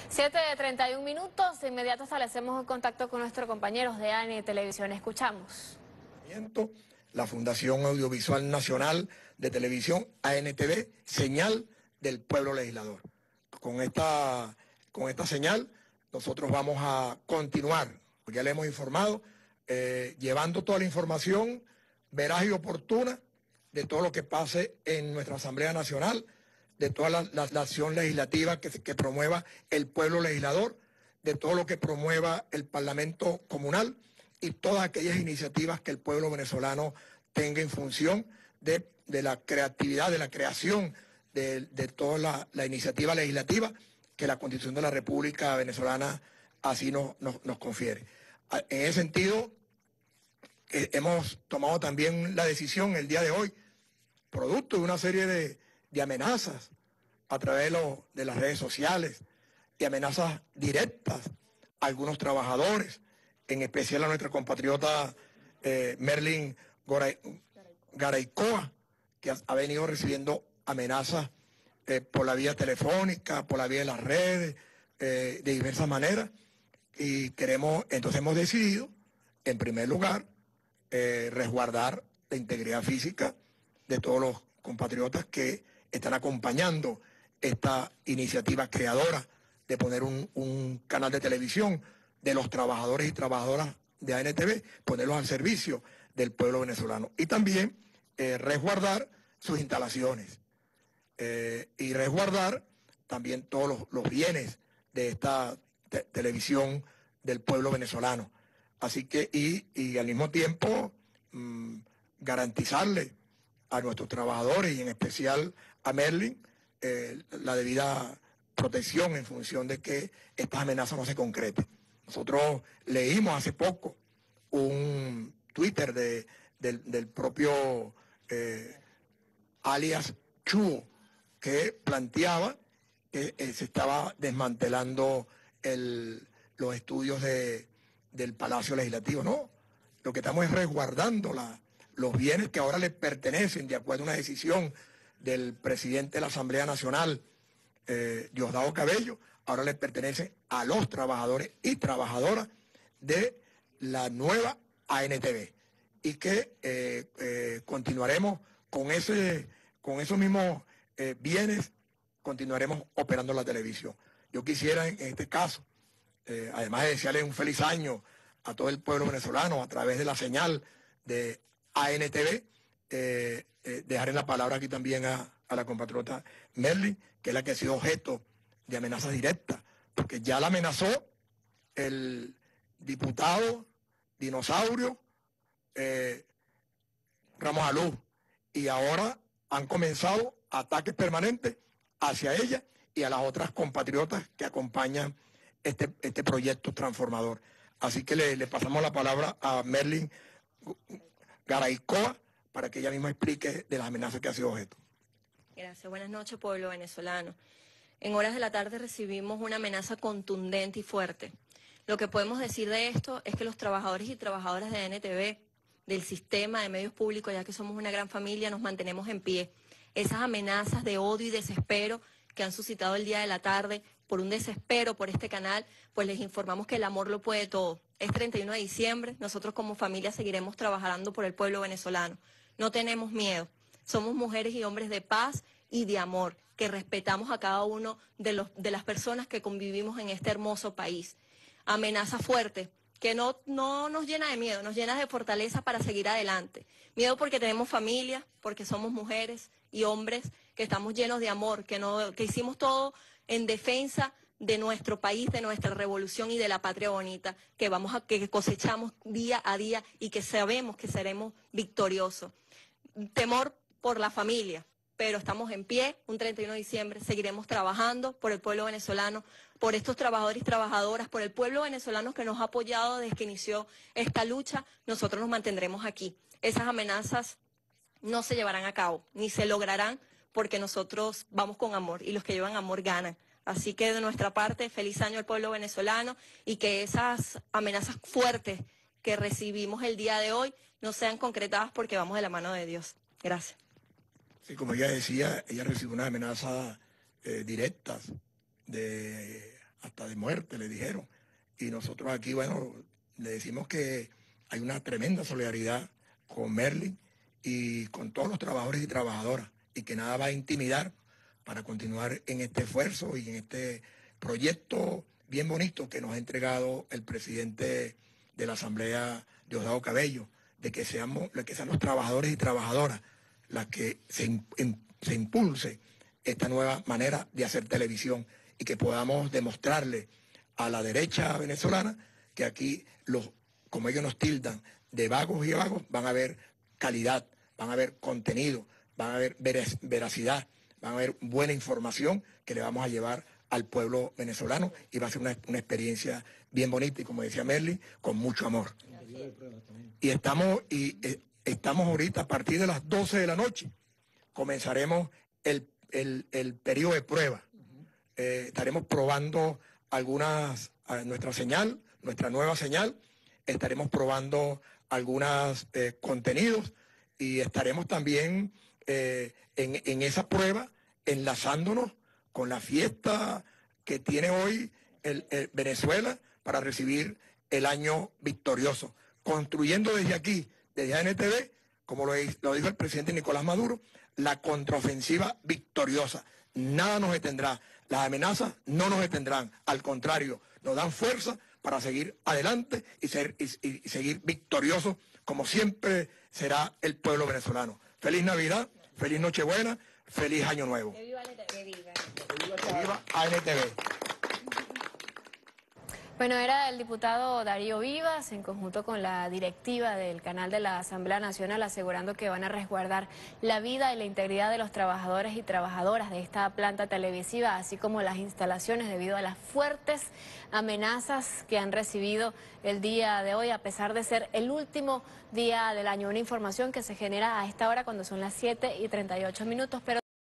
7:31. De inmediato establecemos un contacto con nuestros compañeros de ANE Televisión. Escuchamos. La Fundación Audiovisual Nacional de Televisión, ANTV, señal del pueblo legislador. Con esta señal nosotros vamos a continuar, ya le hemos informado, llevando toda la información veraz y oportuna de todo lo que pase en nuestra Asamblea Nacional, de toda la acción legislativa que promueva el pueblo legislador, de todo lo que promueva el Parlamento Comunal y todas aquellas iniciativas que el pueblo venezolano tenga en función de la creatividad, de la creación de toda la iniciativa legislativa que la Constitución de la República Venezolana así nos confiere. En ese sentido, hemos tomado también la decisión el día de hoy, producto de una serie de amenazas a través de las redes sociales, de amenazas directas a algunos trabajadores, en especial a nuestra compatriota Merlin Garaycoa, que ha venido recibiendo amenazas por la vía telefónica, por la vía de las redes, de diversas maneras. Y entonces hemos decidido, en primer lugar, resguardar la integridad física de todos los compatriotas que están acompañando esta iniciativa creadora de poner un canal de televisión de los trabajadores y trabajadoras de ANTV, ponerlos al servicio del pueblo venezolano. Y también resguardar sus instalaciones y resguardar también todos los bienes de esta televisión del pueblo venezolano. Así que, y al mismo tiempo, garantizarle a nuestros trabajadores y en especial a Merlin la debida protección en función de que estas amenazas no se concreten. Nosotros leímos hace poco un Twitter del propio alias Chuo, que planteaba que se estaba desmantelando los estudios del Palacio Legislativo. No, lo que estamos es resguardando los bienes que ahora le pertenecen de acuerdo a una decisión del presidente de la Asamblea Nacional, Diosdado Cabello, ahora le pertenecen a los trabajadores y trabajadoras de la nueva ANTV y que continuaremos con esos mismos bienes, continuaremos operando la televisión. Yo quisiera en este caso, además de desearle un feliz año a todo el pueblo venezolano a través de la señal de ANTV, dejaré la palabra aquí también a la compatriota Merlin, que es la que ha sido objeto de amenazas directas, porque ya la amenazó el diputado dinosaurio Ramos Alú, y ahora han comenzado ataques permanentes hacia ella y a las otras compatriotas que acompañan este proyecto transformador. Así que le pasamos la palabra a Merlin Garaycoa para que ella misma explique de las amenazas que ha sido objeto. Gracias. Buenas noches, pueblo venezolano. En horas de la tarde recibimos una amenaza contundente y fuerte. Lo que podemos decir de esto es que los trabajadores y trabajadoras de ANTV, del sistema de medios públicos, ya que somos una gran familia, nos mantenemos en pie. Esas amenazas de odio y desespero que han suscitado el día de la tarde por un desespero por este canal, pues les informamos que el amor lo puede todo. Es 31 de diciembre, nosotros como familia seguiremos trabajando por el pueblo venezolano. No tenemos miedo, somos mujeres y hombres de paz y de amor, que respetamos a cada uno de las personas que convivimos en este hermoso país. Amenaza fuerte, que no nos llena de miedo, nos llena de fortaleza para seguir adelante. Miedo porque tenemos familia, porque somos mujeres y hombres que estamos llenos de amor, que hicimos todo en defensa de nuestro país, de nuestra revolución y de la patria bonita, que cosechamos día a día y que sabemos que seremos victoriosos. Temor por la familia, pero estamos en pie. Un 31 de diciembre seguiremos trabajando por el pueblo venezolano, por estos trabajadores y trabajadoras, por el pueblo venezolano que nos ha apoyado desde que inició esta lucha. Nosotros nos mantendremos aquí. Esas amenazas no se llevarán a cabo, ni se lograrán, porque nosotros vamos con amor y los que llevan amor ganan. Así que de nuestra parte, feliz año al pueblo venezolano y que esas amenazas fuertes que recibimos el día de hoy no sean concretadas porque vamos de la mano de Dios. Gracias. Sí, como ella decía, ella recibió unas amenazas directas hasta hasta de muerte, le dijeron. Y nosotros aquí, bueno, le decimos que hay una tremenda solidaridad con Merlin y con todos los trabajadores y trabajadoras, y que nada va a intimidar para continuar en este esfuerzo y en este proyecto bien bonito que nos ha entregado el presidente de la Asamblea, Diosdado Cabello, de que sean los trabajadores y trabajadoras las que se impulse esta nueva manera de hacer televisión y que podamos demostrarle a la derecha venezolana que aquí, como ellos nos tildan de vagos y vagos, van a haber calidad, van a haber contenido, van a haber veracidad, van a haber buena información que le vamos a llevar al pueblo venezolano y va a ser una experiencia bien bonita y, como decía Merlin, con mucho amor. Y estamos ahorita a partir de las 12 de la noche, comenzaremos el periodo de prueba. Estaremos probando nuestra nueva señal, estaremos probando algunos contenidos y estaremos también en esa prueba enlazándonos con la fiesta que tiene hoy Venezuela para recibir el año victorioso, construyendo desde aquí, desde ANTV, como lo dijo el presidente Nicolás Maduro, la contraofensiva victoriosa. Nada nos detendrá, las amenazas no nos detendrán, al contrario, nos dan fuerza para seguir adelante y seguir victoriosos, como siempre será el pueblo venezolano. Feliz Navidad, feliz Nochebuena, feliz Año Nuevo. Que viva ANTV. Que viva. Que viva ANTV. Bueno, era el diputado Darío Vivas en conjunto con la directiva del canal de la Asamblea Nacional, asegurando que van a resguardar la vida y la integridad de los trabajadores y trabajadoras de esta planta televisiva, así como las instalaciones, debido a las fuertes amenazas que han recibido el día de hoy, a pesar de ser el último día del año. Una información que se genera a esta hora cuando son las 7:38. Pero